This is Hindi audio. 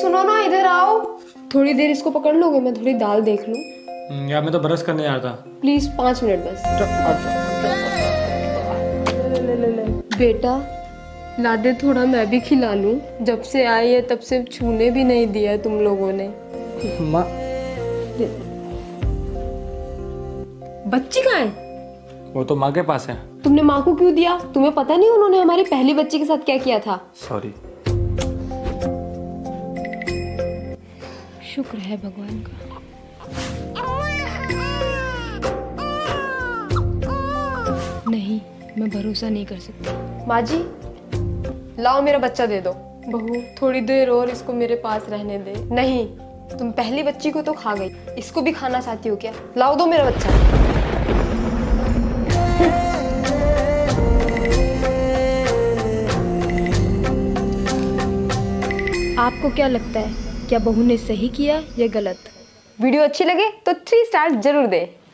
सुनो ना, इधर आओ। थोड़ी देर इसको पकड़ लोगे? मैं थोड़ी दाल देख लूं। यार मैं तो ब्रश करने आ रहा था। प्लीज 5 मिनट बस। बेटा ला दे थोड़ा, मैं भी खिला लूं। जब से आई है तब से छूने भी नहीं दिया तुम लोगों ने। माँ बच्ची कहाँ है? वो तो माँ के पास है। तुमने माँ को क्यों दिया? तुम्हें पता नहीं उन्होंने हमारी पहली बच्ची के साथ क्या किया था? सॉरी। शुक्र है भगवान का। नहीं, मैं भरोसा नहीं कर सकती। माँ जी लाओ, मेरा बच्चा दे दो। बहू थोड़ी देर और इसको मेरे पास रहने दे। नहीं, तुम पहली बच्ची को तो खा गई, इसको भी खाना चाहती हो क्या? लाओ, दो मेरा बच्चा। आपको क्या लगता है, क्या बहू ने सही किया या गलत? वीडियो अच्छी लगे तो 3 स्टार जरूर दे।